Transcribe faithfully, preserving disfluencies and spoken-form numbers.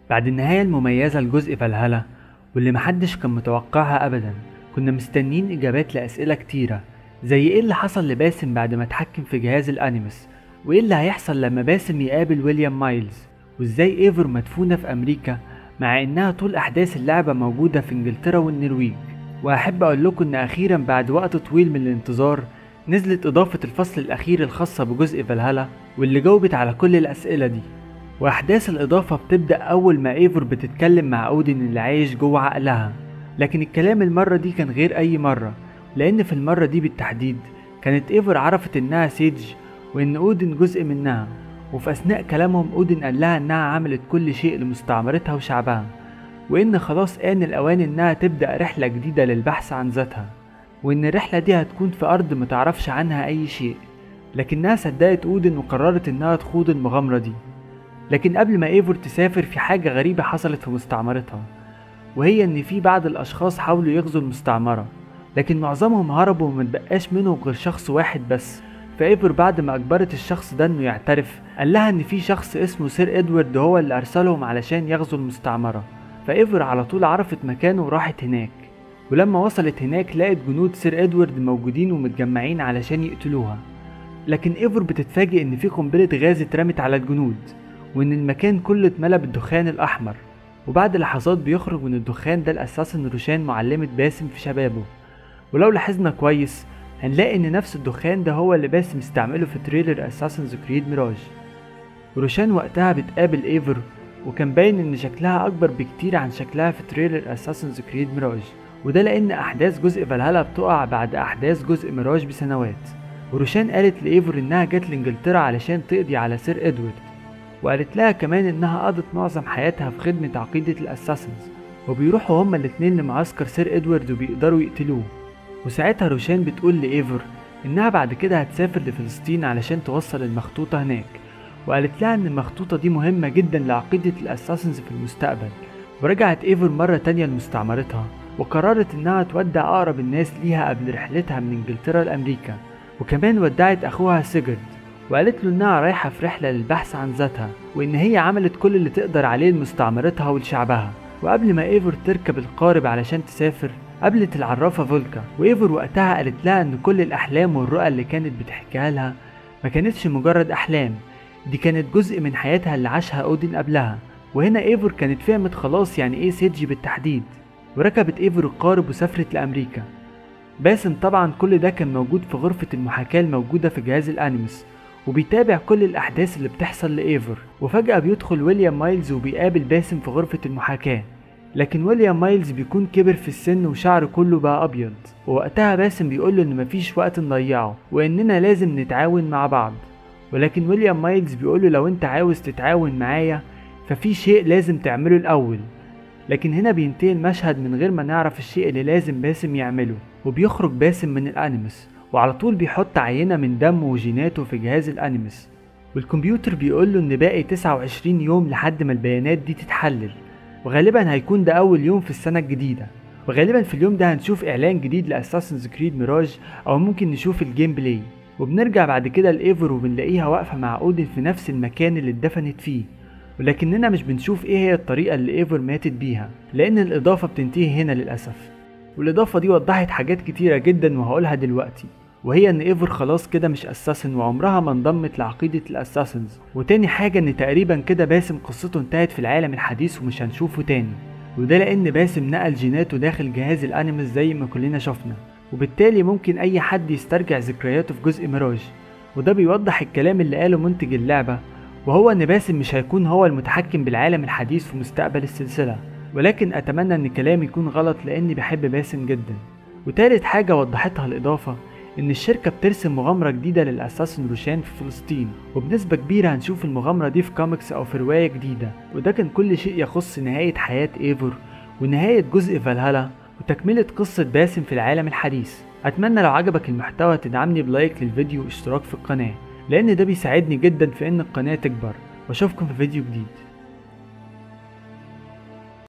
بعد النهاية المميزة لجزء فالهالا واللي محدش كان متوقعها أبدا، كنا مستنيين إجابات لأسئلة كتيرة، زي إيه اللي حصل لباسم بعد ما اتحكم في جهاز الأنيموس، وإيه اللي هيحصل لما باسم يقابل ويليام مايلز، وإزاي ايفور مدفونة في أمريكا مع إنها طول أحداث اللعبة موجودة في إنجلترا والنرويج. وأحب أقول لكم إن أخيرا بعد وقت طويل من الانتظار نزلت إضافة الفصل الأخير الخاصة بجزء فالهالا واللي جاوبت على كل الأسئلة دي. وأحداث الإضافة بتبدأ أول ما ايفور بتتكلم مع أودين اللي عايش جوه عقلها، لكن الكلام المرة دي كان غير أي مرة، لأن في المرة دي بالتحديد كانت ايفور عرفت إنها سيج وإن أودين جزء منها، وفي أثناء كلامهم أودين قال لها إنها عملت كل شيء لمستعمرتها وشعبها، وإن خلاص آن الأوان إنها تبدأ رحلة جديدة للبحث عن ذاتها، وإن الرحلة دي هتكون في أرض متعرفش عنها أي شيء. لكنها صدقت أودين وقررت إنها تخوض المغامرة دي. لكن قبل ما ايفور تسافر في حاجة غريبة حصلت في مستعمرتها، وهي إن في بعض الأشخاص حاولوا يغزوا المستعمرة، لكن معظمهم هربوا ومتبقاش منهم غير شخص واحد بس. فايفور بعد ما أجبرت الشخص ده إنه يعترف قال لها إن في شخص اسمه سير إدوارد هو اللي أرسلهم علشان يغزوا المستعمرة. فايفور على طول عرفت مكانه وراحت هناك، ولما وصلت هناك لقت جنود سير إدوارد موجودين ومتجمعين علشان يقتلوها. لكن ايفور بتتفاجئ إن في قنبلة غاز اترمت على الجنود، وإن المكان كله اتملى بالدخان الأحمر. وبعد لحظات بيخرج من الدخان ده الأساسن روشان معلمة باسم في شبابه. ولو لاحظنا كويس هنلاقي إن نفس الدخان ده هو اللي باسم استعمله في تريلر أساسنز كريد ميراج. وروشان وقتها بتقابل ايفور، وكان باين إن شكلها أكبر بكتير عن شكلها في تريلر أساسنز كريد ميراج، وده لأن أحداث جزء فالهالا بتقع بعد أحداث جزء ميراج بسنوات. وروشان قالت لإيفور إنها جت لإنجلترا علشان تقضي على سير إدوارد، وقالت لها كمان إنها قضت معظم حياتها في خدمة عقيدة الأساسنز، وبيروحوا هما الاتنين لمعسكر سير إدوارد وبيقدروا يقتلوه. وساعتها روشان بتقول لإيفور إنها بعد كده هتسافر لفلسطين علشان توصل المخطوطة هناك، وقالت لها إن المخطوطة دي مهمة جدا لعقيدة الأساسنز في المستقبل. ورجعت إيفور مرة تانية لمستعمرتها، وقررت إنها تودع أقرب الناس ليها قبل رحلتها من إنجلترا لأمريكا، وكمان ودعت أخوها سيجرد، وقالت له إنها رايحة في رحلة للبحث عن ذاتها، وإن هي عملت كل اللي تقدر عليه لمستعمرتها ولشعبها. وقبل ما ايفور تركب القارب علشان تسافر قابلت العرافة فولكا، وايفور وقتها قالت لها إن كل الأحلام والرؤى اللي كانت بتحكيها لها ما كانتش مجرد أحلام، دي كانت جزء من حياتها اللي عاشها أودين قبلها. وهنا ايفور كانت فهمت خلاص يعني ايه سيجي بالتحديد، وركبت ايفور القارب وسافرت لأمريكا. باسم طبعا كل ده كان موجود في غرفة المحاكاة الموجودة في جهاز الأنيموس، وبيتابع كل الأحداث اللي بتحصل لإيفور. وفجأة بيدخل ويليام مايلز وبيقابل باسم في غرفة المحاكاة، لكن ويليام مايلز بيكون كبر في السن وشعره كله بقى أبيض. ووقتها باسم بيقوله إن مفيش وقت نضيعه وإننا لازم نتعاون مع بعض، ولكن ويليام مايلز بيقوله لو أنت عاوز تتعاون معايا ففي شيء لازم تعمله الأول. لكن هنا بينتهي المشهد من غير ما نعرف الشيء اللي لازم باسم يعمله، وبيخرج باسم من الأنيموس وعلى طول بيحط عينة من دمه وجيناته في جهاز الأنيموس، والكمبيوتر بيقوله إن باقي تسعة وعشرين يوم لحد ما البيانات دي تتحلل، وغالبا هيكون ده أول يوم في السنة الجديدة. وغالبا في اليوم ده هنشوف إعلان جديد لأساسنز كريد ميراج، أو ممكن نشوف الجيم بلاي. وبنرجع بعد كده لإيفور وبنلاقيها واقفة مع أودين في نفس المكان اللي اتدفنت فيه، ولكننا مش بنشوف إيه هي الطريقة اللي إيفور ماتت بيها، لأن الإضافة بتنتهي هنا للأسف. والإضافة دي وضحت حاجات كتيرة جدا وهقولها دلوقتي، وهي ان ايفور خلاص كده مش اساسن وعمرها ما انضمت لعقيدة الاساسنز. وتاني حاجة ان تقريبا كده باسم قصته انتهت في العالم الحديث ومش هنشوفه تاني، وده لان باسم نقل جيناته داخل جهاز الانيموس زي ما كلنا شفنا، وبالتالي ممكن اي حد يسترجع ذكرياته في جزء ميراج. وده بيوضح الكلام اللي قاله منتج اللعبة، وهو ان باسم مش هيكون هو المتحكم بالعالم الحديث في مستقبل السلسلة، ولكن اتمنى ان كلامي يكون غلط لاني بحب باسم جدا. وتالت حاجة وضحتها الاضافة إن الشركة بترسم مغامرة جديدة للأساسن روشان في فلسطين، وبنسبة كبيرة هنشوف المغامرة دي في كوميكس أو في رواية جديدة. وده كان كل شيء يخص نهاية حياة ايفور ونهاية جزء فالهالا وتكملة قصة باسم في العالم الحديث. أتمنى لو عجبك المحتوى تدعمني بلايك للفيديو واشتراك في القناة، لأن ده بيساعدني جدا في إن القناة تكبر. وأشوفكم في فيديو جديد.